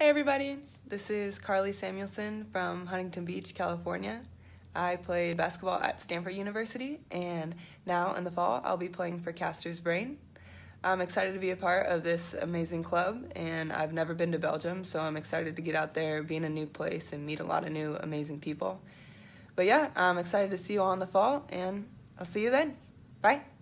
Hey everybody, this is Karlie Samuelson from Huntington Beach, California. I played basketball at Stanford University, and now in the fall I'll be playing for Castors Braine. I'm excited to be a part of this amazing club, and I've never been to Belgium, so I'm excited to get out there, be in a new place, and meet a lot of new amazing people. But yeah, I'm excited to see you all in the fall, and I'll see you then. Bye.